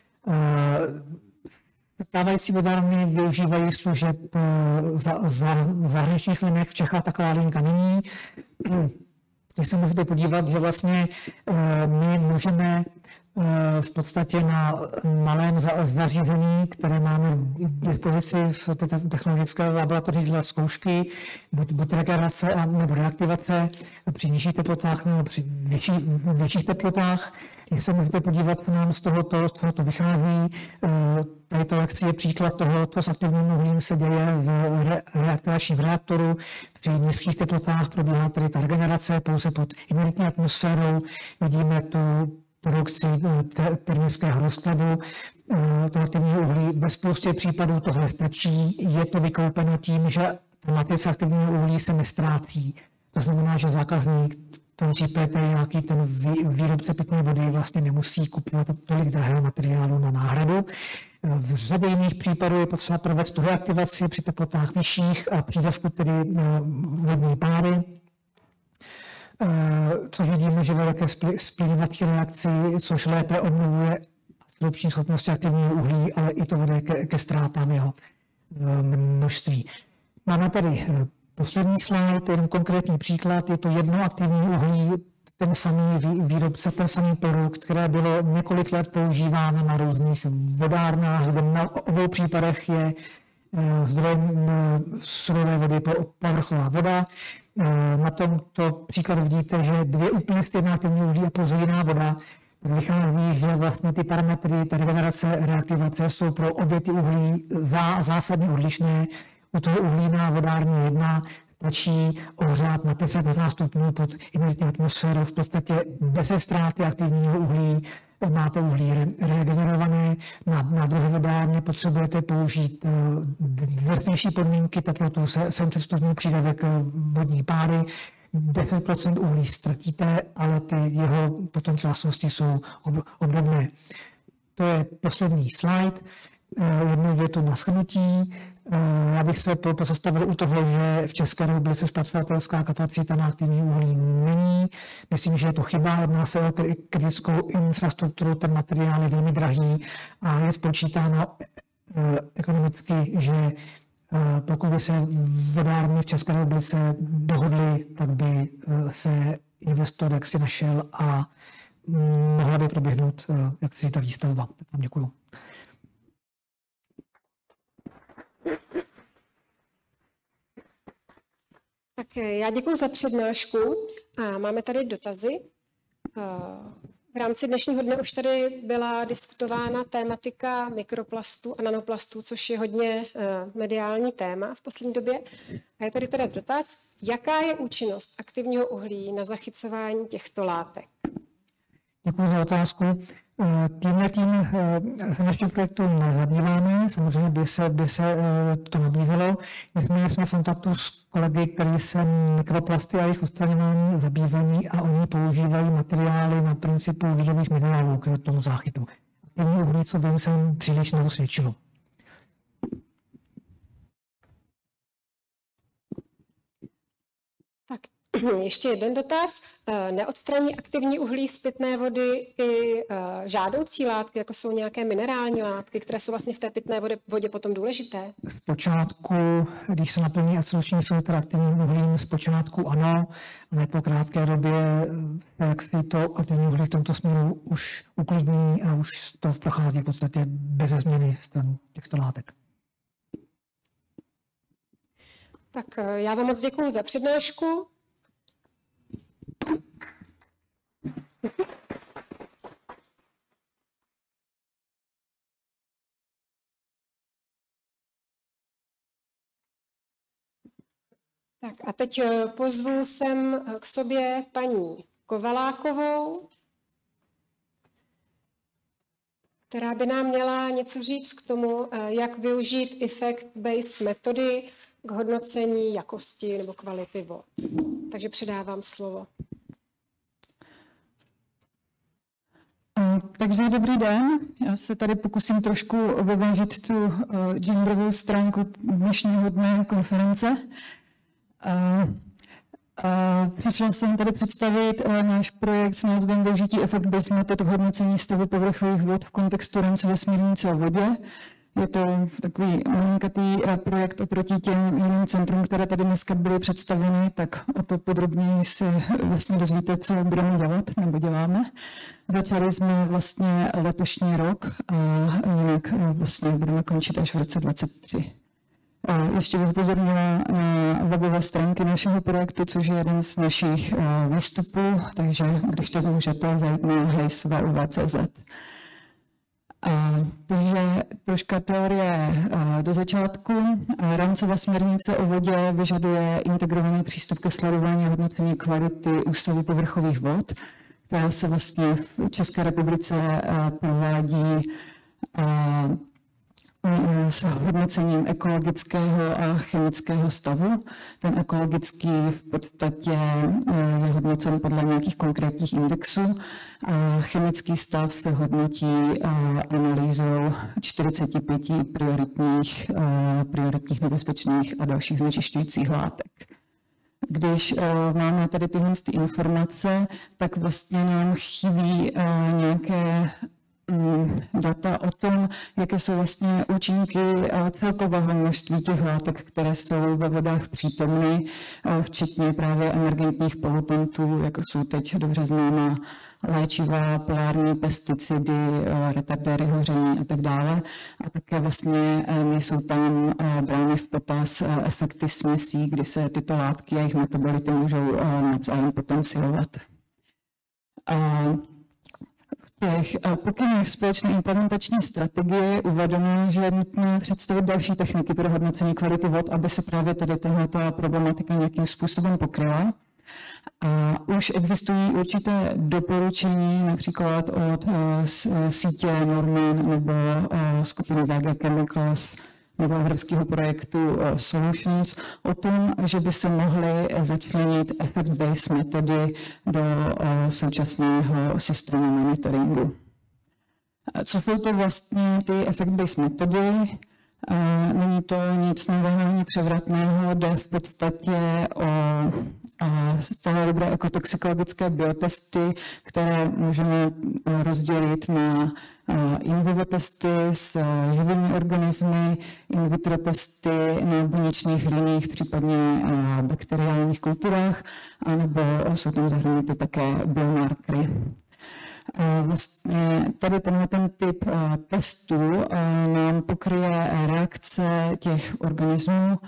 Stávající vodárny využívají služeb za, za zahraničních linek, v Čechách taková linka není. Když se můžete podívat, že vlastně my můžeme v podstatě na malém zařízení, které máme k dispozici v technologické laboratoři dělat zkoušky, buď, buď regenerace a, nebo reaktivace při nižších teplotách nebo při větší, větších teplotách. Když se můžete podívat nám z tohoto, z tohoto vychází, tady to je příklad toho, co s aktivním uhlím se děje v re, reaktivačním reaktoru. Při nízkých teplotách probíhá tedy ta regenerace pouze pod inertní atmosférou. Vidíme tu produkci termického rozkladu toho aktivního uhlí. Ve spoustě případů tohle stačí. Je to vykoupeno tím, že matrice aktivního uhlí se nestrácí. To znamená, že zákazník, v tom případě nějaký ten výrobce pitné vody vlastně nemusí kupovat tolik drahého materiálu na náhradu. V řadě jiných případů je potřeba provést tu reaktivaci při teplotách vyšších a přídavku tedy vodní páry, což vidíme, že vede ke splývací reakci, což lépe obnovuje absorpční schopnosti aktivního uhlí, ale i to vede ke, ke ztrátám jeho množství. Máme tady poslední slide, jeden konkrétní příklad, je to jedno aktivní uhlí, ten samý výrobce, ten samý produkt, které bylo několik let používáno na různých vodárnách, kde na obou případech je zdrojem surové vody povrchová voda. Na tomto příkladu vidíte, že dvě úplně stejná aktivní uhlí a pouze jiná voda. Vychází, že vlastně ty parametry, ta regenerace, reaktivace jsou pro obě ty uhlí zásadně odlišné. U toho uhlí na vodárně jedna stačí ohřát na pět set padesát stupňů pod inertní atmosférou. V podstatě bez ztráty aktivního uhlí máte uhlí regenerované. Na, na druhé vodárně potřebujete použít uh, drsnější podmínky, teplotu sedm set stupňů, přídavek vodní páry. deset procent uhlí ztratíte, ale ty jeho potom vlastnosti jsou ob, obdobné. To je poslední slide. Jednou je to na shrnutí. Já bych se pozastavil u toho, že v České republice zpracovatelská kapacita na aktivní uhlí není. Myslím, že je to chyba. Jedná se o kritickou infrastrukturu, ten materiál je velmi drahý a je spočítáno ekonomicky, že pokud by se vodárny v České republice dohodly, tak by se investor jaksi našel a mohla by proběhnout jaksi ta výstavba. Tak vám děkuju. Tak já děkuji za přednášku a máme tady dotazy. V rámci dnešního dne už tady byla diskutována tématika mikroplastů a nanoplastů, což je hodně mediální téma v poslední době. A je tady teda dotaz, jaká je účinnost aktivního uhlí na zachycování těchto látek? Děkuji za otázku. Tímhle tím se naším projektu nezabýváme, samozřejmě by se, by se to nabízelo. Nicméně jsme v kontaktu s kolegy, kteří se mikroplasty a jejich odstraňování zabývají a oni používají materiály na principu výrobních minerálů k tomu záchytu. Aktivní uhlí, co vím, se jim příliš neosvědčilo. Tak ještě jeden dotaz. Neodstraní aktivní uhlí z pitné vody i žádoucí látky, jako jsou nějaké minerální látky, které jsou vlastně v té pitné vodě, vodě potom důležité? Zpočátku, když se naplní absorpční filtr aktivním uhlím, zpočátku ano, ale po krátké době, jak si to aktivní uhlí v tomto směru už uklidní a už to prochází v podstatě bez změny stran těchto látek. Tak já vám moc děkuji za přednášku. Tak a teď pozvu sem k sobě paní Kovalákovou, která by nám měla něco říct k tomu, jak využít effect-based metody k hodnocení jakosti nebo kvality vod. Takže předávám slovo. Takže dobrý den, já se tady pokusím trošku vyvážit tu genderovou stránku dnešního dne konference. Přišla jsem tady představit náš projekt s názvem Využití effect-based metod k hodnocení stavu povrchových vod v kontextu rámcové směrnice o vodě. Je to takový malinkatý projekt oproti těm jiným centrům, které tady dneska byly představeny, tak o to podrobněji se vlastně dozvíte, co budeme dělat nebo děláme. Začali jsme vlastně letošní rok a jinak vlastně budeme končit až v roce dvacet tři. Ještě bych upozornila na webové stránky našeho projektu, což je jeden z našich výstupů, takže když to můžete zajít na hejs tečka vu tečka cé zet. Takže troška teorie do začátku. Rámcová směrnice o vodě vyžaduje integrovaný přístup ke sledování a hodnocení kvality ústavu povrchových vod, která se vlastně v České republice provádí s hodnocením ekologického a chemického stavu. Ten ekologický v podstatě je hodnocen podle nějakých konkrétních indexů a chemický stav se hodnotí analýzou čtyřicet pět prioritních, prioritních nebezpečných a dalších znečišťujících látek. Když máme tady tyhle informace, tak vlastně nám chybí nějaké data o tom, jaké jsou vlastně účinky celkového množství těch látek, které jsou ve vodách přítomny, včetně právě emergentních polutantů, jako jsou teď dobře známá léčiva, polární pesticidy, retardéry hoření a tak dále. A také vlastně nejsou tam brány v potaz efekty směsí, kdy se tyto látky a jejich metabolity můžou navzájem potenciovat. V těch pokynech společné implementační strategie je uvedeno, že je nutné představit další techniky pro hodnocení kvality vod, aby se právě tady tato problematika nějakým způsobem pokryla. A už existují určité doporučení, například od sítě Norman nebo skupiny V G Chemicals nebo evropského projektu Solutions o tom, že by se mohly začlenit effect-based metody do současného systému monitoringu. Co jsou to vlastně ty effect-based metody? Není to nic nového ani převratného, jde v podstatě o stále dobré ekotoxikologické biotesty, které můžeme rozdělit na in vivo testy s živými organismy, in vitro testy na buněčných liních, případně bakteriálních kulturách, anebo jsou tam zahrnuty také biomarkery. Vlastně tady tenhle ten typ testů nám pokryje reakce těch organismů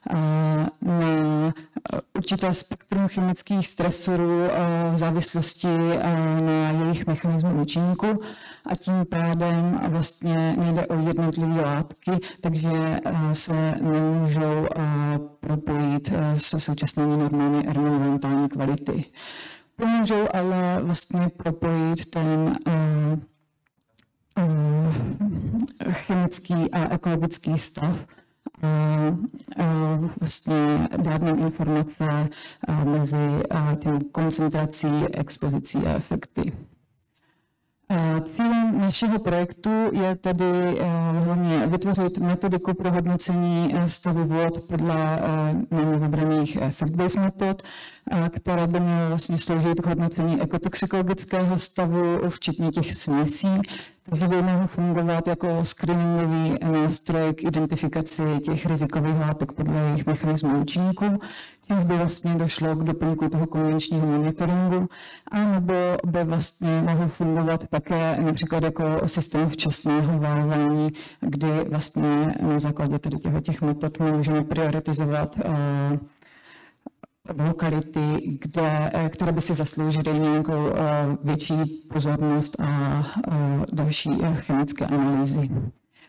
na určité spektrum chemických stresorů v závislosti na jejich mechanismu účinku a tím pádem vlastně nejde o jednotlivé látky, takže se nemůžou propojit se současnými normami environmentální kvality. Pomůžou ale vlastně propojit ten uh, uh, chemický a ekologický stav a uh, vlastně dát nám informace uh, mezi uh, tím koncentrací, expozicí a efekty. Cílem našeho projektu je tedy hlavně vytvořit metodiku pro hodnocení stavu vod podle námi vybraných effect-based metod, které by měly vlastně sloužit k hodnocení ekotoxikologického stavu, včetně těch směsí, takže by mohlo fungovat jako screeningový nástroj k identifikaci těch rizikových látek podle jejich mechanismu účinku, čímž by vlastně došlo k doplňku toho konvenčního monitoringu, anebo by vlastně mohl fungovat také například jako systém včasného varování, kdy vlastně na základě tedy těch metod my můžeme prioritizovat uh, lokality, kde, které by si zasloužily nějakou uh, větší pozornost a uh, další uh, chemické analýzy.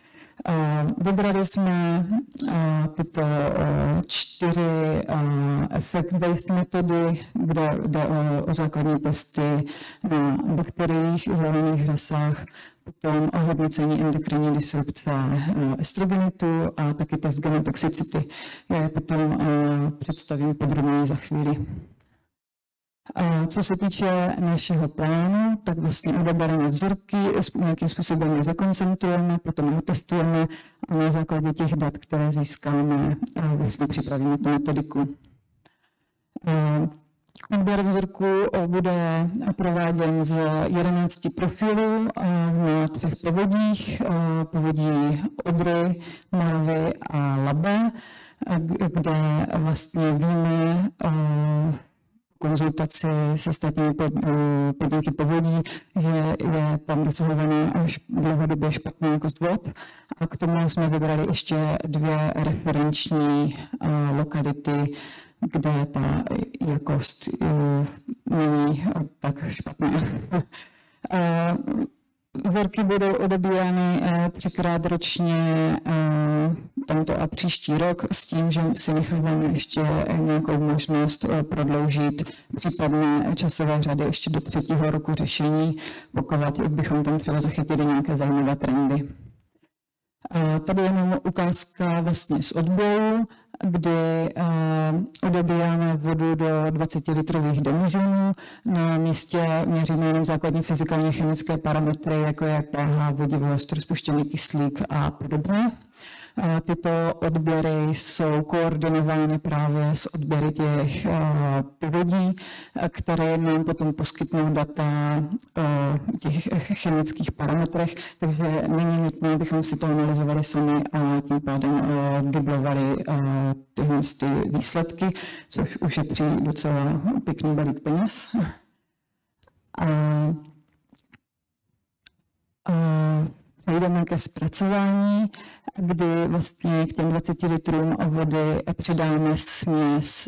Vybrali jsme tyto čtyři effect-based metody, kde jde o, o základní testy na bakteriích, zelených rasách, potom o hodnocení endokrinní disrupce estrogenitu a taky test genotoxicity. Já je potom představím podrobněji za chvíli. Co se týče našeho plánu, tak vlastně odebereme vzorky, nějakým způsobem je zakoncentrujeme, potom ho testujeme a na základě těch dat, které získáme, vlastně připravíme tu metodiku. Odběr vzorku bude prováděn z jedenácti profilů na třech povodích, povodí Odry, Moravy a Labe, kde vlastně víme konzultaci se státními podniky povodí, že je tam dosahovaná až dlouhodobě špatná jakost vod. A k tomu jsme vybrali ještě dvě referenční lokality, kde ta jakost není tak špatná. Vzorky budou odebírány třikrát ročně tento a příští rok s tím, že si necháváme ještě nějakou možnost prodloužit případné časové řady ještě do třetího roku řešení, pokud bychom tam třeba zachytili nějaké zajímavé trendy. Tady je jenom ukázka vlastně z odběru, kdy odebíráme vodu do dvacet litrových demižonů. Na místě měříme jenom základní fyzikálně chemické parametry, jako je pH, vodivost, rozpuštěný kyslík a podobně. Tyto odběry jsou koordinovány právě s odběry těch povodí, které nám potom poskytnou data o těch chemických parametrech, takže není nutné, abychom si to analyzovali sami a tím pádem dublovali tyhle ty výsledky, což ušetří docela pěkný balík peněz. A, a Přejdeme ke zpracování, kdy vlastně k těm dvaceti litrům vody přidáme směs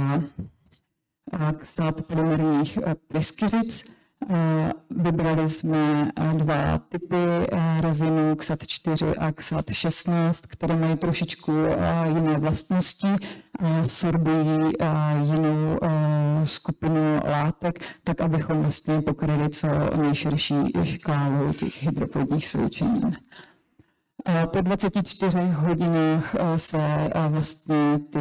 ksát polymerních pryskyřic. Vybrali jsme dva typy rezinů, ksát čtyři a ksát šestnáct, které mají trošičku jiné vlastnosti a sorbují jinou skupinu látek, tak abychom vlastně pokryli co nejširší škálu těch hydropodních sloučenin. Po dvaceti čtyřech hodinách se vlastně ty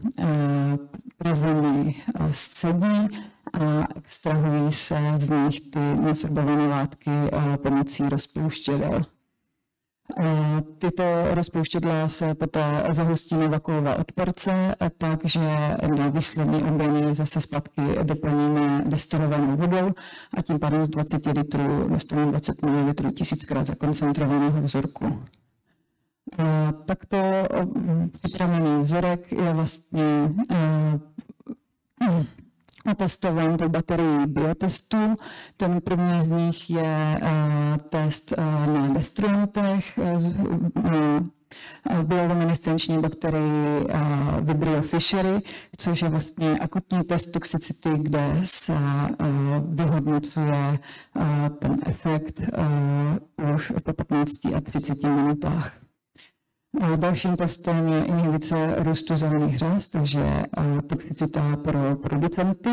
reziny scedí a extrahují se z nich ty nasorbované látky pomocí rozpouštědel. Tyto rozpouštědla se poté zahustí na vakuové odporce, takže na výsledný objem zase zpátky doplníme destilovanou vodou a tím pádem z dvaceti litrů dostaneme dvacet mililitrů tisíckrát zakoncentrovaného vzorku. Takto připravený vzorek je vlastně otestován tou baterií biotestů. Ten první z nich je test na destruentech, bioluminescenční bakterii Vibrio fischeri, což je vlastně akutní test toxicity, kde se vyhodnocuje ten efekt už po patnácti a třiceti minutách. Dalším testem je inhibice růstu zelených řas, takže toxicita pro producenty.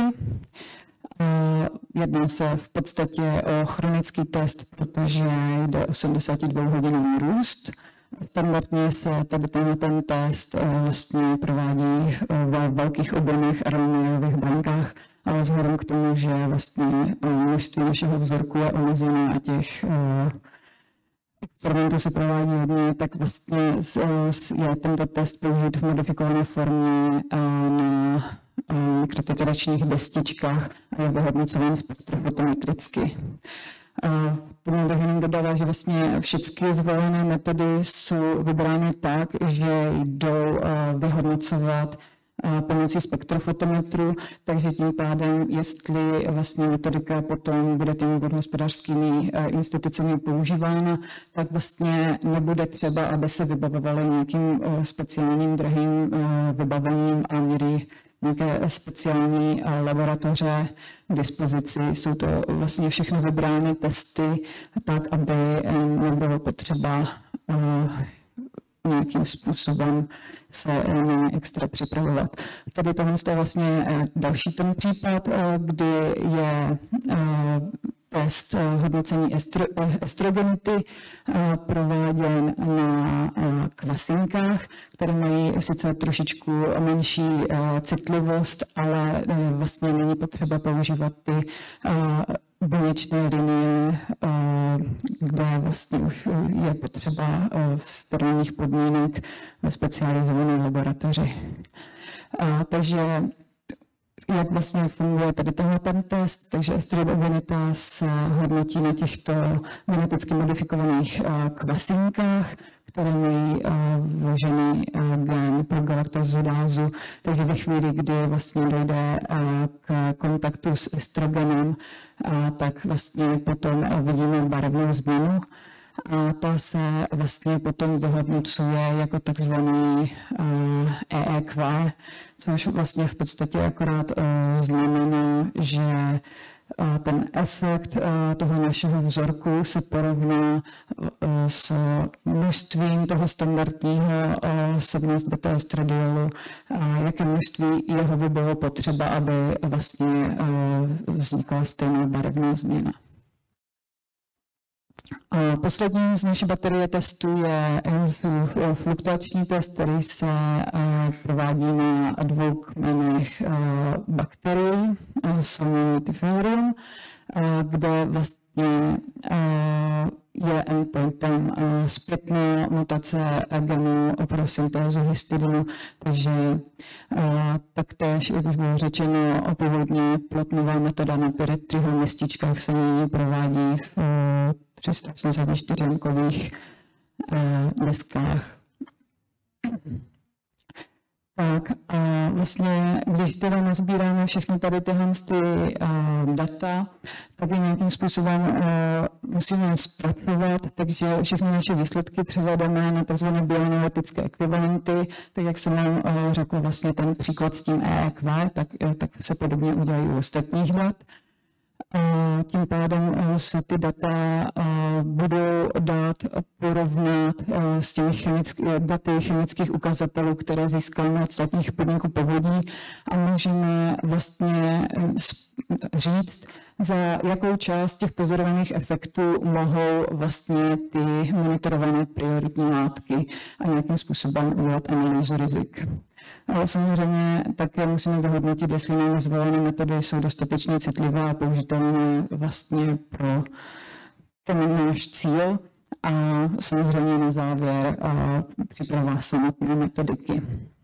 Jedná se v podstatě o chronický test, protože jde o sedmdesátidvouhodinový růst. Standardně se tady ten test vlastně provádí ve velkých objemech aromatových bankách, ale vzhledem k tomu, že vlastně množství našeho vzorku je omezené a těch experimentů se provádí hodně, tak vlastně je tento test použit v modifikované formě na mikrotiteračních destičkách a je vyhodnocován spektrofotometricky. Tomu bych jenom dodala, že vlastně všechny zvolené metody jsou vybrány tak, že jdou vyhodnocovat pomocí spektrofotometru, takže tím pádem, jestli vlastně metodika potom bude těmi vodohospodářskými institucemi používána, tak vlastně nebude třeba, aby se vybavovaly nějakým speciálním drahým vybavením a měli nějaké speciální laboratoře k dispozici. Jsou to vlastně všechny vybrány testy, tak aby nebylo potřeba nějakým způsobem se na ně extra připravovat. Tady tohle je vlastně další ten případ, kdy je test hodnocení estro, estrogenity prováděn na kvasinkách, které mají sice trošičku menší citlivost, ale vlastně není potřeba používat ty buněčné linie, kde vlastně už je potřeba v sterilních podmínek ve specializované laboratoři. Takže jak vlastně funguje tady tenhle ten test, takže estrogenita se hodnotí na těchto geneticky modifikovaných kvasinkách, které mají vložený gen pro galaktozidázu. Takže ve chvíli, kdy vlastně dojde k kontaktu s estrogenem, tak vlastně potom vidíme barevnou změnu. A ta se vlastně potom vyhodnocuje jako takzvaný E E Q, což vlastně v podstatě akorát znamená, že ten efekt toho našeho vzorku se porovná s množstvím toho standardního sedmnáct beta estradiolu, jaké množství jeho by bylo potřeba, aby vlastně vznikla stejná barevná změna. A posledním z naší baterie testů je fluktuační test, který se provádí na dvou kmenech bakterií, Salmonella, kde vlastně je endpointem zpětná mutace genu pro syntézu histidinu, takže taktéž, jak už bylo řečeno, původně plotnová metoda na Pirettriho městičkách se nyní provádí v tři sta osmdesát čtyři kových deskách. Tak a vlastně, když teda nazbíráme všechny tady tyhle ty, uh, data, tak je nějakým způsobem uh, musíme zpracovat, takže všechny naše výsledky převedeme na tzv. Bioanalytické ekvivalenty, tak jak jsem vám uh, řekl vlastně ten příklad s tím E E Q, tak, uh, tak se podobně udělají u ostatních dat. Tím pádem se ty data budou dát porovnat s těmi chemický, daty chemických ukazatelů, které získáme od státních podniků povodí a můžeme vlastně říct, za jakou část těch pozorovaných efektů mohou vlastně ty monitorované prioritní látky a nějakým způsobem udělat analýzu rizik. Ale samozřejmě také musíme vyhodnotit, jestli nám zvolené metody jsou dostatečně citlivé a použitelné vlastně pro ten náš cíl a samozřejmě na závěr příprava samotné metodiky.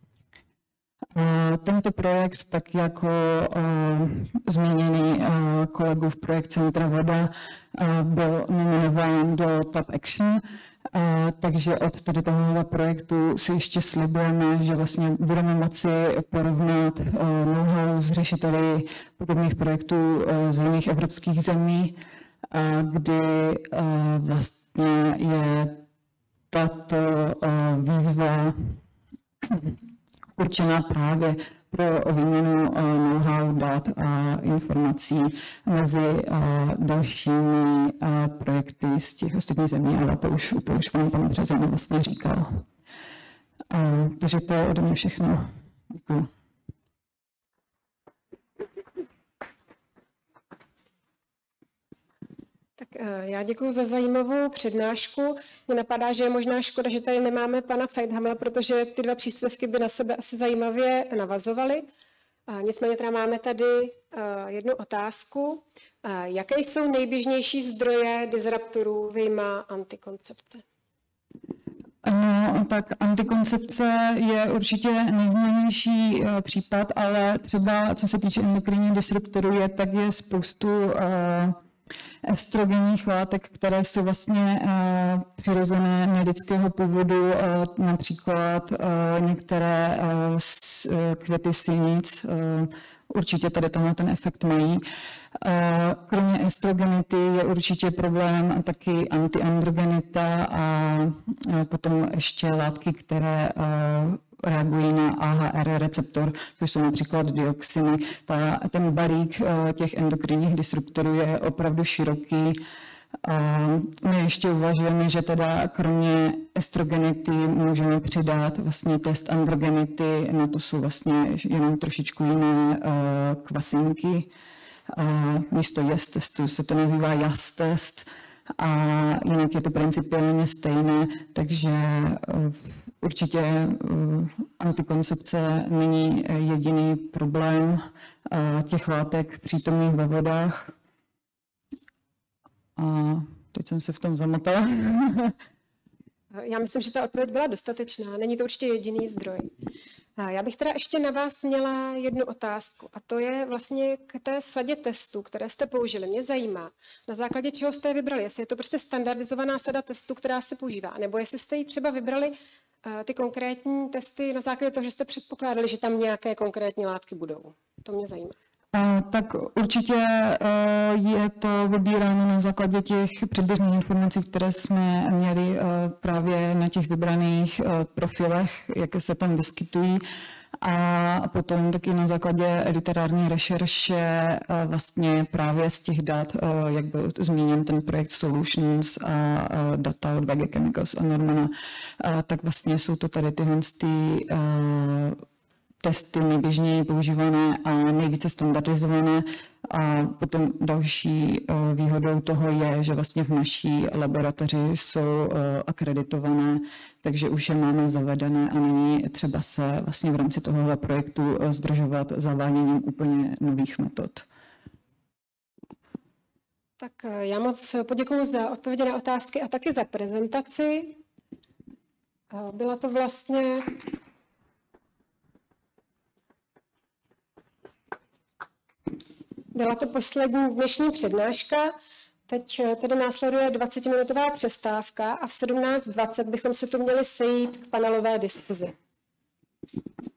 Tento projekt, tak jako zmíněný kolegův projekt Centra Voda, byl nominován do Top Action, takže od tady tohoto projektu si ještě slibujeme, že vlastně budeme moci porovnat know-how s řešiteli podobných projektů z jiných evropských zemí, kdy vlastně je tato výzva určená právě pro výměnu know-how, dat a informací mezi dalšími projekty z těch ostatních zemí, ale to už, to už vám pan Březan vlastně říkal. Takže to je ode mě všechno. Děkuji. Tak já děkuji za zajímavou přednášku. Mně napadá, že je možná škoda, že tady nemáme pana Zeithamla, protože ty dva příspěvky by na sebe asi zajímavě navazovaly. Nicméně teda máme tady jednu otázku. Jaké jsou nejběžnější zdroje disruptorů vyjma antikoncepce? No, tak antikoncepce je určitě nejznámější případ, ale třeba co se týče endokrinních disruptorů, je, tak je spoustu estrogenních látek, které jsou vlastně uh, přirozené nelidského původu, uh, například uh, některé uh, s, uh, květy sinic, uh, určitě tady tenhle ten efekt mají. Uh, kromě estrogenity je určitě problém taky antiandrogenita a uh, potom ještě látky, které uh, reagují na A H R receptor, což jsou například dioxiny. Ta, ten balík těch endokrinních disruptorů je opravdu široký My ještě uvažujeme, že teda kromě estrogenity můžeme přidat vlastně test androgenity, na to jsou vlastně jenom trošičku jiné kvasinky. Místo Yes testu se to nazývá Jas test a jinak je to principiálně stejné, takže určitě antikoncepce není jediný problém těch látek přítomných ve vodách. A teď jsem se v tom zamotala. Já myslím, že ta odpověď byla dostatečná. Není to určitě jediný zdroj. Já bych teda ještě na vás měla jednu otázku. A to je vlastně k té sadě testů, které jste použili. Mě zajímá, na základě čeho jste je vybrali. Jestli je to prostě standardizovaná sada testů, která se používá. Nebo jestli jste ji třeba vybrali ty konkrétní testy na základě toho, že jste předpokládali, že tam nějaké konkrétní látky budou. To mě zajímá. Tak určitě je to vybíráno na základě těch předběžných informací, které jsme měli právě na těch vybraných profilech, jaké se tam vyskytují. A potom taky na základě literární rešerše vlastně právě z těch dat, jak byl zmíněn ten projekt Solutions a data od V G Chemicals a Normana, tak vlastně jsou to tady tyhle ty testy nejběžněji používané a nejvíce standardizované. A potom další výhodou toho je, že vlastně v naší laboratoři jsou akreditované, takže už je máme zavedené a není třeba se vlastně v rámci tohohle projektu zdržovat zaváděním úplně nových metod. Tak já moc poděkuji za odpovědi na otázky a taky za prezentaci. Byla to vlastně Byla to poslední dnešní přednáška, teď tedy následuje dvacetiminutová přestávka a v sedmnáct dvacet bychom se tu měli sejít k panelové diskuzi.